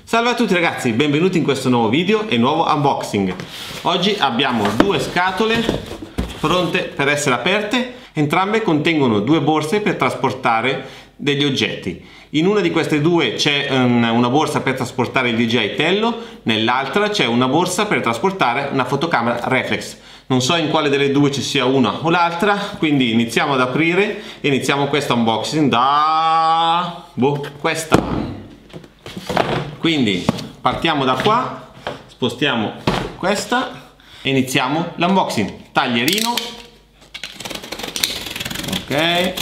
Salve a tutti ragazzi, benvenuti in questo nuovo video e nuovo unboxing. Oggi abbiamo due scatole pronte per essere aperte. Entrambe contengono due borse per trasportare degli oggetti. In una di queste due c'è una borsa per trasportare il DJI Tello, nell'altra c'è una borsa per trasportare una fotocamera reflex. Non so in quale delle due ci sia una o l'altra, quindi iniziamo ad aprire e iniziamo questo unboxing da questa. Quindi partiamo da qua, spostiamo questa e iniziamo l'unboxing. Taglierino, ok,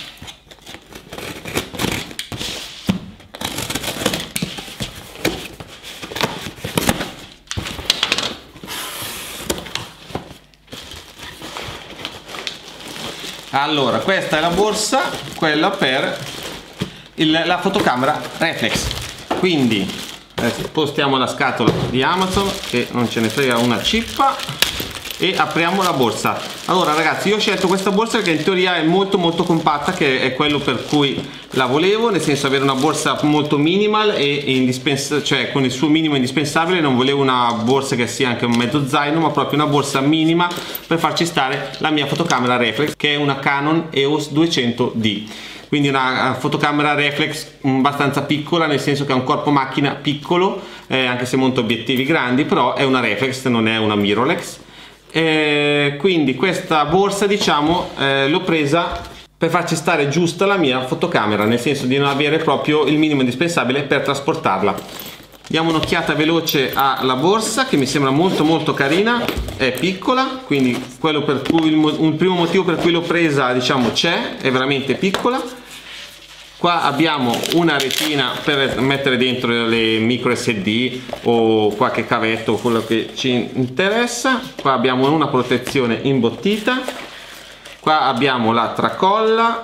allora questa è la borsa, quella per la fotocamera reflex. Quindi spostiamo la scatola di Amazon che non ce ne frega una cippa e apriamo la borsa. Allora ragazzi, io ho scelto questa borsa perché in teoria è molto compatta, che è quello per cui la volevo, nel senso avere una borsa molto minimal e cioè con il suo minimo indispensabile. Non volevo una borsa che sia anche un mezzo zaino, ma proprio una borsa minima per farci stare la mia fotocamera reflex, che è una Canon EOS 200D. Quindi una fotocamera reflex abbastanza piccola, nel senso che ha un corpo macchina piccolo, anche se monta obiettivi grandi, però è una reflex, non è una mirrorless. Quindi questa borsa, diciamo, l'ho presa per farci stare giusta la mia fotocamera, nel senso di non avere proprio il minimo indispensabile per trasportarla. Diamo un'occhiata veloce alla borsa, che mi sembra molto carina. È piccola, quindi quello per cui il primo motivo per cui l'ho presa, diciamo, c'è, è veramente piccola. Qua abbiamo una retina per mettere dentro le micro SD o qualche cavetto, quello che ci interessa. Qua abbiamo una protezione imbottita. Qua abbiamo la tracolla,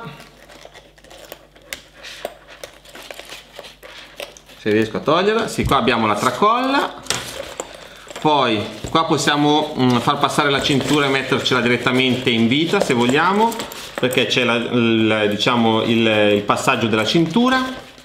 se riesco a toglierla. Sì, qua abbiamo la tracolla. Poi qua possiamo far passare la cintura e mettercela direttamente in vita se vogliamo, perché c'è diciamo il passaggio della cintura.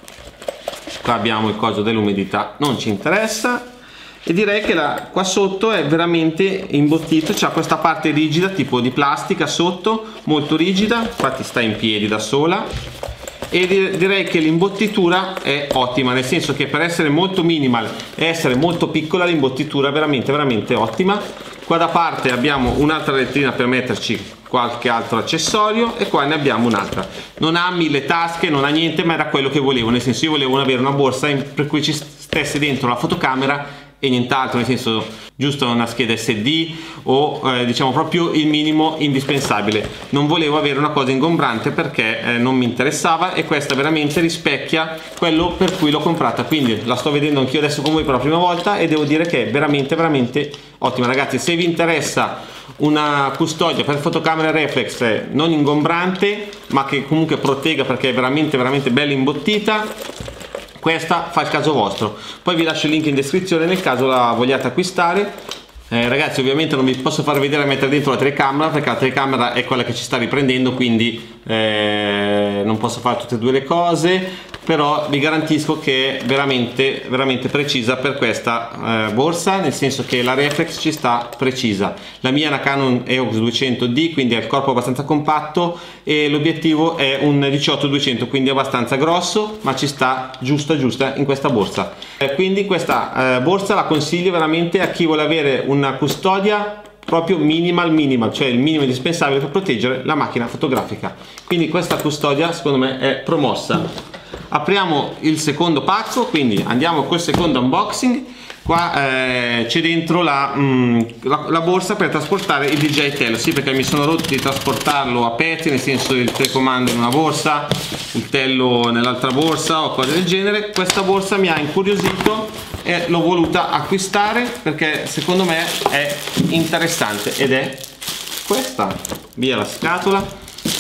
Qua abbiamo il coso dell'umidità, non ci interessa. E direi che qua sotto è veramente imbottito, c'ha questa parte rigida tipo di plastica sotto, molto rigida, infatti sta in piedi da sola. E direi che l'imbottitura è ottima, nel senso che per essere molto minimal e essere molto piccola, l'imbottitura è veramente ottima. Qua da parte abbiamo un'altra retina per metterci qualche altro accessorio e qua ne abbiamo un'altra. Non ha 1000 tasche, non ha niente, ma era quello che volevo, nel senso io volevo avere una borsa per cui ci stesse dentro la fotocamera e nient'altro, nel senso giusto una scheda SD o diciamo proprio il minimo indispensabile. Non volevo avere una cosa ingombrante perché non mi interessava, e questa veramente rispecchia quello per cui l'ho comprata. Quindi la sto vedendo anch'io adesso con voi per la prima volta e devo dire che è veramente ottima. Ragazzi, se vi interessa una custodia per fotocamera reflex non ingombrante ma che comunque protegga, perché è veramente bella imbottita, questa fa il caso vostro. Poi vi lascio il link in descrizione nel caso la vogliate acquistare. Ragazzi, ovviamente non vi posso far vedere e mettere dentro la telecamera perché la telecamera è quella che ci sta riprendendo, quindi non posso fare tutte e due le cose, però vi garantisco che è veramente precisa per questa borsa, nel senso che la reflex ci sta precisa. La mia è una Canon EOS 200D, quindi ha il corpo abbastanza compatto e l'obiettivo è un 18-200, quindi è abbastanza grosso, ma ci sta giusta in questa borsa. Quindi questa borsa la consiglio veramente a chi vuole avere una custodia proprio minimal, cioè il minimo indispensabile per proteggere la macchina fotografica. Quindi questa custodia secondo me è promossa. Apriamo il secondo pacco, quindi andiamo col secondo unboxing. Qua c'è dentro la borsa per trasportare il DJI Tello. Sì, perché mi sono rotto di trasportarlo a pezzi, nel senso il telecomando in una borsa, il Tello nell'altra borsa o cose del genere. Questa borsa mi ha incuriosito e l'ho voluta acquistare perché secondo me è interessante, ed è questa. Via la scatola.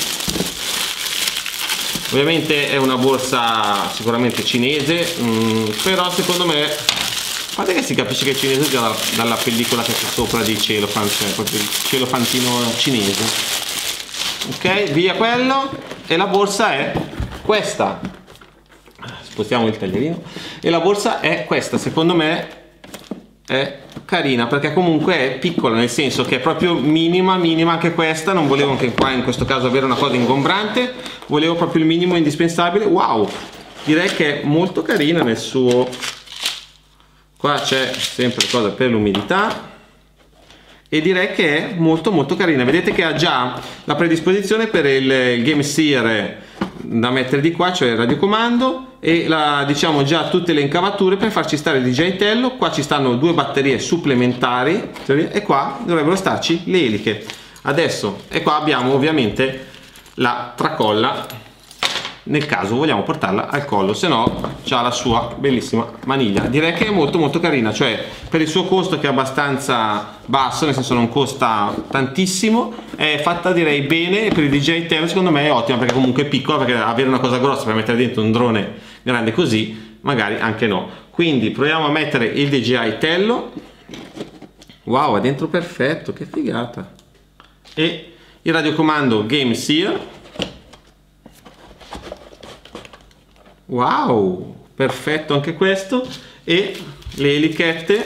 Ovviamente è una borsa sicuramente cinese, però secondo me, guardate che si capisce che è cinese già dalla pellicola che c'è sopra di celofan, cioè proprio il celofantino cinese. Ok, via quello. E la borsa è questa. Spostiamo il taglierino. e la borsa è questa, secondo me è carina perché comunque è piccola, nel senso che è proprio minima anche questa. Non volevo anche qua in questo caso avere una cosa ingombrante, volevo proprio il minimo indispensabile. Wow, direi che è molto carina nel suo, qua c'è sempre cosa per l'umidità e direi che è molto carina. Vedete che ha già la predisposizione per il Game Seer da mettere di qua, cioè il radiocomando, e diciamo già tutte le incavature per farci stare il DJI Tello. Qua ci stanno 2 batterie supplementari e qua dovrebbero starci le eliche adesso, e qua abbiamo ovviamente la tracolla nel caso vogliamo portarla al collo, se no c'ha la sua bellissima maniglia. Direi che è molto carina, cioè per il suo costo che è abbastanza basso, nel senso non costa tantissimo, è fatta direi bene, e per il DJI Tello secondo me è ottima perché comunque è piccola, perché avere una cosa grossa per mettere dentro un drone grande così magari anche no. Quindi proviamo a mettere il DJI Tello. Wow, è dentro perfetto, che figata, e il radiocomando Game Seer. Wow, perfetto anche questo, e le elichette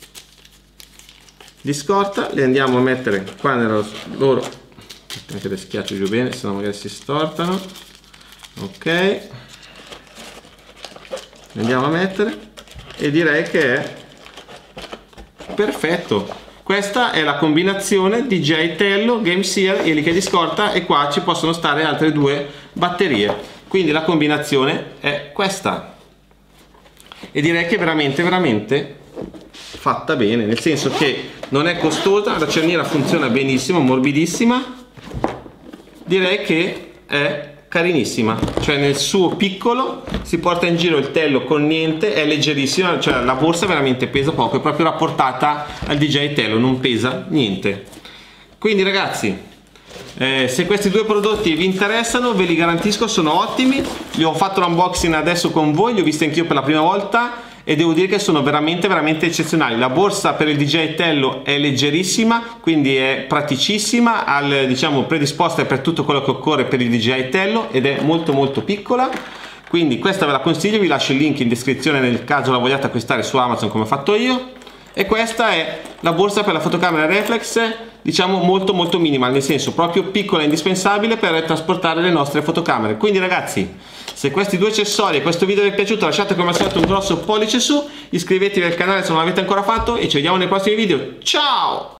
di scorta le andiamo a mettere qua nella loro, anche le schiaccio giù bene, sennò magari si stortano. Ok, le andiamo a mettere e direi che è perfetto. Questa è la combinazione DJI Tello, Game Seer, eliche di scorta, e qua ci possono stare altre 2 batterie. Quindi la combinazione è questa e direi che è veramente fatta bene, nel senso che non è costosa, la cerniera funziona benissimo, morbidissima, direi che è carinissima, cioè nel suo piccolo si porta in giro il Tello con niente, è leggerissima, cioè la borsa veramente pesa poco, è proprio rapportata al DJI Tello, non pesa niente. Quindi ragazzi, se questi 2 prodotti vi interessano, ve li garantisco, sono ottimi. Li ho fatto l'unboxing adesso con voi, li ho visti anch'io per la prima volta e devo dire che sono veramente eccezionali. La borsa per il DJI Tello è leggerissima, quindi è praticissima, diciamo predisposta per tutto quello che occorre per il DJI Tello, ed è molto piccola. Quindi questa ve la consiglio, vi lascio il link in descrizione nel caso la vogliate acquistare su Amazon come ho fatto io. E questa è la borsa per la fotocamera reflex, diciamo molto minimal, nel senso proprio piccola e indispensabile per trasportare le nostre fotocamere. Quindi ragazzi, se questi 2 accessori e questo video vi è piaciuto, lasciate come al solito un grosso pollice su, iscrivetevi al canale se non l'avete ancora fatto e ci vediamo nei prossimi video. Ciao!